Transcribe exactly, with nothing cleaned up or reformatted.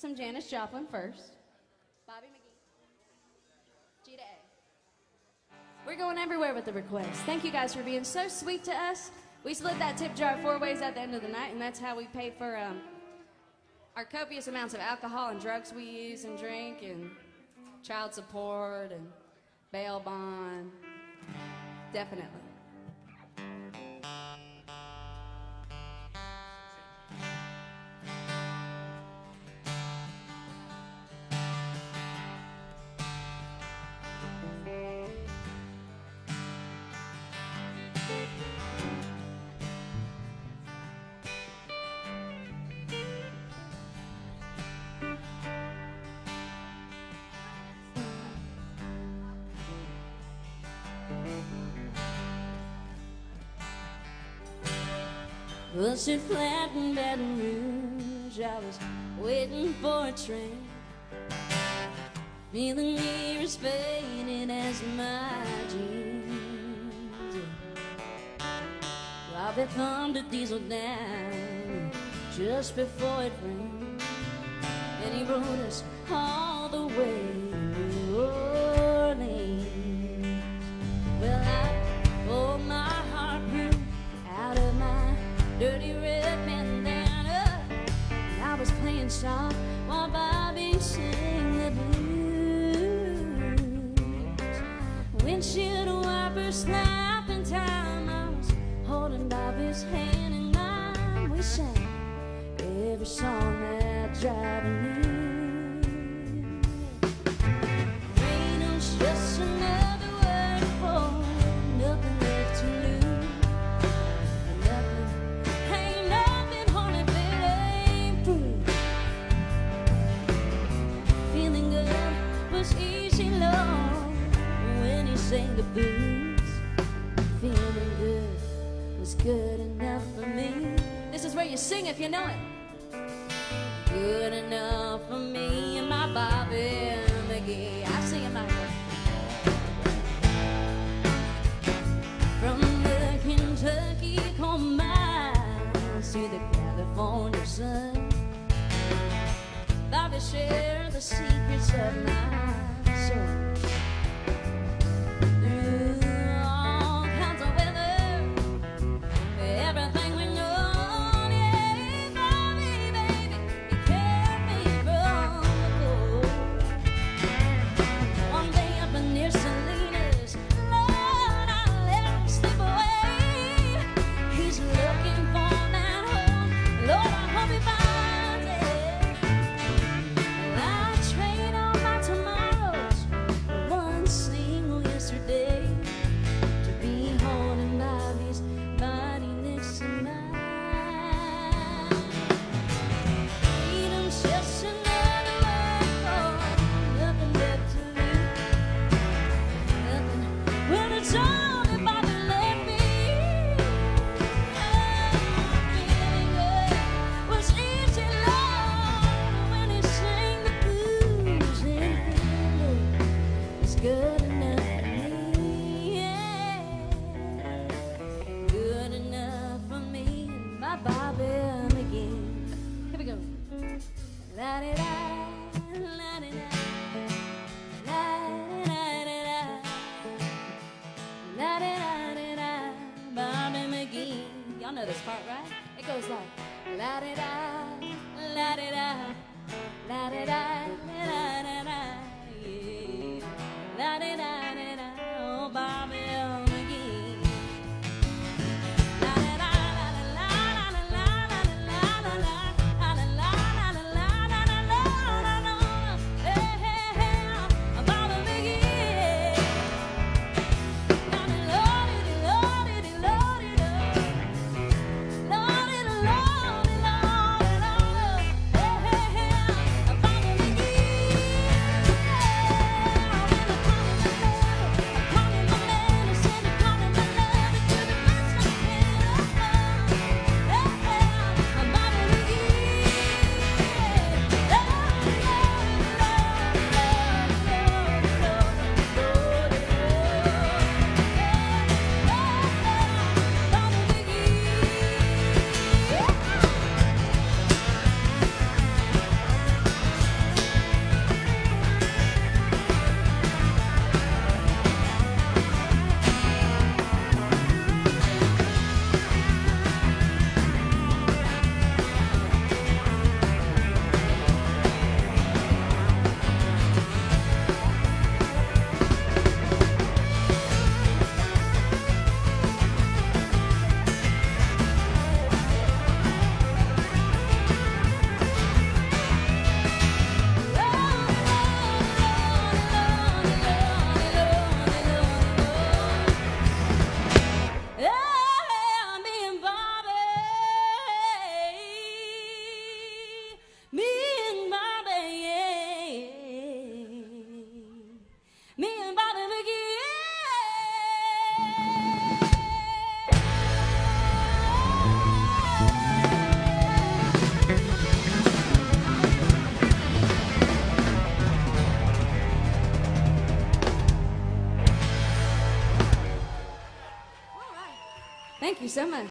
some Janis Joplin first. Bobby McGee. G to A. We're going everywhere with the requests. Thank you guys for being so sweet to us. We split that tip jar four ways at the end of the night, and that's how we pay for um, our copious amounts of alcohol and drugs we use and drink, and child support and bail bond. Definitely. Busted flat in Baton Rouge, I was waiting for a train, feeling near as faded as my jeans. Bobby thumbed a diesel down just before it rained, and he rode us all the way to New Orleans. Well, I pulled my heart out of my dirty red bandana, and I was playing soft while Bobby sang the blues. Windshield wipers slap in time, I was holding Bobby's hand in mine. We sang every song that driving knew. Freedom's just another word for nothing left to lose. Easy love when he sang the blues. Feeling good was good enough for me. This is where you sing if you know it. Good enough for me and my Bobby McGee. I sing it like that. From the Kentucky coal mines to the California sun, Bobby shared the secrets of my soul. Through all kinds of weather, everything we know, yeah, Bobby, baby, he kept me from the cold. One day up near Salinas, Lord, I let him slip away. He's looking for that home, Lord, I hope he finds. Y'all know this part, right? It goes like la da da, la da da, la da da, la da da, yeah, la da da da da. Oh, Bobby McGee. La da da la la la la la la la la la la la la la la la. Thank you so much.